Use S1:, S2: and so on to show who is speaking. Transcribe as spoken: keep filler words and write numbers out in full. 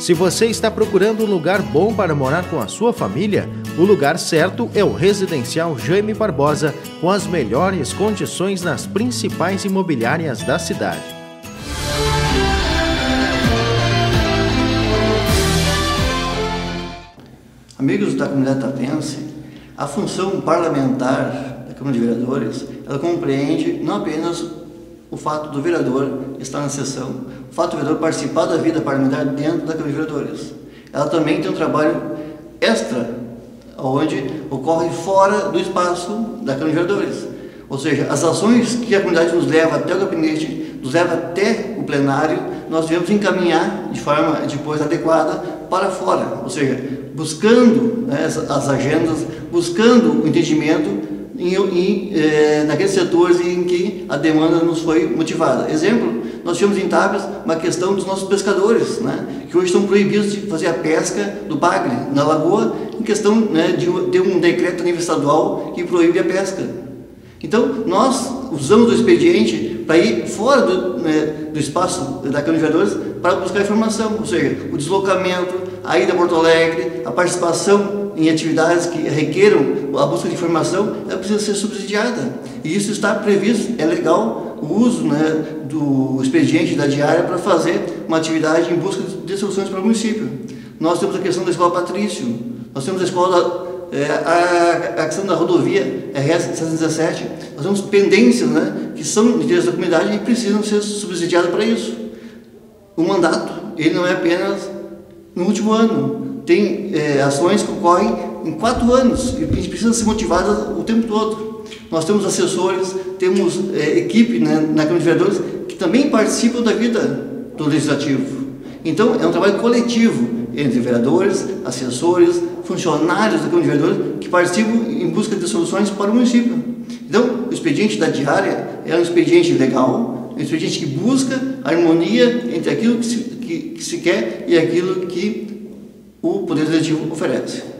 S1: Se você está procurando um lugar bom para morar com a sua família, o lugar certo é o Residencial Jaime Barbosa, com as melhores condições nas principais imobiliárias da cidade.
S2: Amigos da comunidade tapense, a função parlamentar da Câmara de Vereadores, ela compreende não apenas o fato do vereador estar na sessão, o fato do vereador participar da vida parlamentar dentro da Câmara de Vereadores. Ela também tem um trabalho extra, onde ocorre fora do espaço da Câmara de Vereadores. Ou seja, as ações que a comunidade nos leva até o gabinete, nos leva até o plenário, nós devemos encaminhar de forma depois adequada para fora. Ou seja, buscando, né, as agendas, buscando o entendimento em, em, eh, naqueles setores em que a demanda nos foi motivada. Exemplo, nós tivemos em Tapias uma questão dos nossos pescadores, né, que hoje estão proibidos de fazer a pesca do bagre na lagoa, em questão, né, de ter um decreto a nível estadual que proíbe a pesca. Então, nós usamos o expediente para ir fora do, né, do espaço da Câmara de Vereadores para buscar informação, ou seja, o deslocamento, a ida a Porto Alegre, a participação em atividades que requeram a busca de informação, ela precisa ser subsidiada. E isso está previsto, é legal o uso, né, do expediente da diária para fazer uma atividade em busca de soluções para o município. Nós temos a questão da Escola Patrício, nós temos a escola... É, a, a questão da rodovia R S setecentos e dezessete, nós temos pendências, né, que são de direitos da comunidade e precisam ser subsidiadas para isso. O mandato, ele não é apenas no último ano, tem é, ações que ocorrem em quatro anos e a gente precisa ser motivada o tempo todo. Nós temos assessores, temos é, equipe, né, na Câmara de Vereadores que também participam da vida do Legislativo. Então, é um trabalho coletivo entre vereadores, assessores, funcionários da Câmara de Vereadores que participam em busca de soluções para o município. Então, o expediente da diária é um expediente legal, um expediente que busca a harmonia entre aquilo que se, que, que se quer e aquilo que o Poder Legislativo oferece.